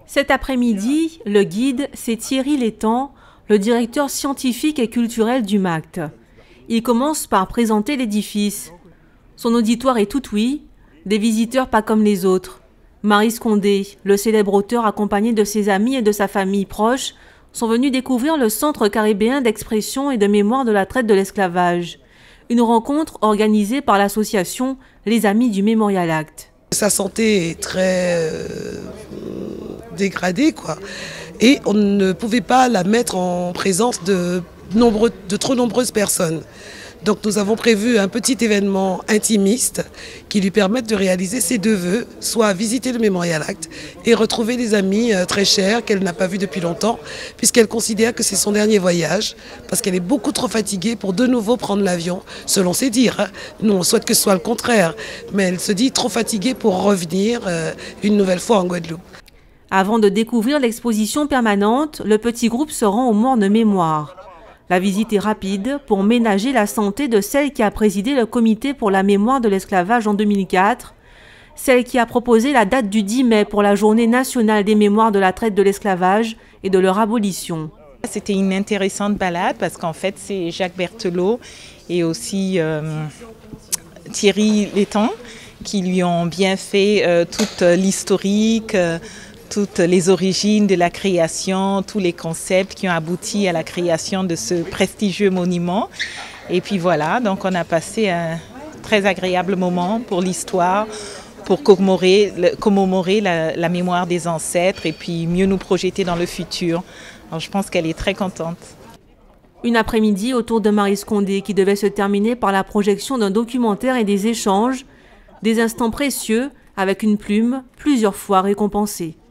Cet après-midi, le guide, c'est Thierry Létang, le directeur scientifique et culturel du MACT. Il commence par présenter l'édifice. Son auditoire est tout oui, des visiteurs pas comme les autres. Maryse Condé, le célèbre auteur accompagné de ses amis et de sa famille proche, sont venus découvrir le Centre caribéen d'expression et de mémoire de la traite de l'esclavage. Une rencontre organisée par l'association Les Amis du Memorial Act. Sa santé est très dégradée, quoi. Et on ne pouvait pas la mettre en présence de trop nombreuses personnes. Donc nous avons prévu un petit événement intimiste qui lui permette de réaliser ses deux vœux, soit visiter le Memorial Act et retrouver des amis très chers qu'elle n'a pas vus depuis longtemps, puisqu'elle considère que c'est son dernier voyage, parce qu'elle est beaucoup trop fatiguée pour de nouveau prendre l'avion, selon ses dires, hein. Nous on souhaite que ce soit le contraire, mais elle se dit trop fatiguée pour revenir une nouvelle fois en Guadeloupe. Avant de découvrir l'exposition permanente, le petit groupe se rend au morne mémoire. La visite est rapide pour ménager la santé de celle qui a présidé le comité pour la mémoire de l'esclavage en 2004, celle qui a proposé la date du 10 mai pour la journée nationale des mémoires de la traite de l'esclavage et de leur abolition. C'était une intéressante balade parce qu'en fait c'est Jacques Berthelot et aussi Thierry Létang qui lui ont bien fait toute l'historique, toutes les origines de la création, tous les concepts qui ont abouti à la création de ce prestigieux monument. Et puis voilà, donc on a passé un très agréable moment pour l'histoire, pour commémorer la mémoire des ancêtres et puis mieux nous projeter dans le futur. Alors je pense qu'elle est très contente. Une après-midi autour de Maryse Condé qui devait se terminer par la projection d'un documentaire et des échanges, des instants précieux avec une plume plusieurs fois récompensée.